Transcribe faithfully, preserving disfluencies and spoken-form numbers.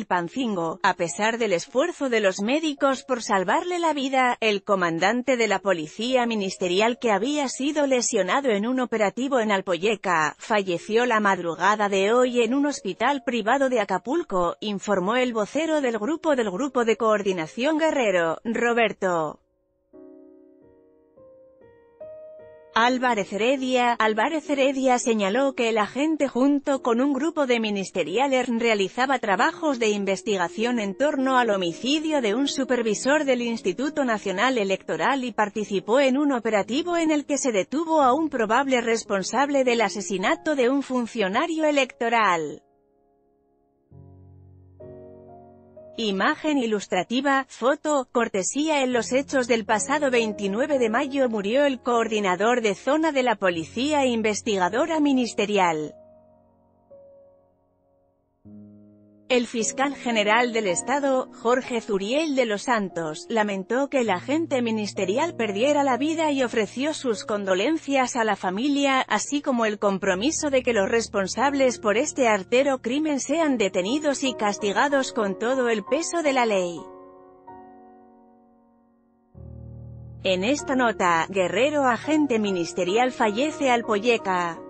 Chilpancingo. A pesar del esfuerzo de los médicos por salvarle la vida, el comandante de la policía ministerial, que había sido lesionado en un operativo en Alpoyeca, falleció la madrugada de hoy en un hospital privado de Acapulco, informó el vocero del grupo del Grupo de Coordinación Guerrero, Roberto Álvarez Heredia. Álvarez Heredia señaló que el agente junto con un grupo de ministeriales realizaba trabajos de investigación en torno al homicidio de un supervisor del Instituto Nacional Electoral y participó en un operativo en el que se detuvo a un probable responsable del asesinato de un funcionario electoral. Imagen ilustrativa, foto, cortesía. En los hechos del pasado veintinueve de mayo murió el coordinador de zona de la Policía Investigadora Ministerial. El fiscal general del Estado, Jorge Zuriel de los Santos, lamentó que el agente ministerial perdiera la vida y ofreció sus condolencias a la familia, así como el compromiso de que los responsables por este artero crimen sean detenidos y castigados con todo el peso de la ley. En esta nota, Guerrero agente ministerial fallece Alpoyeca.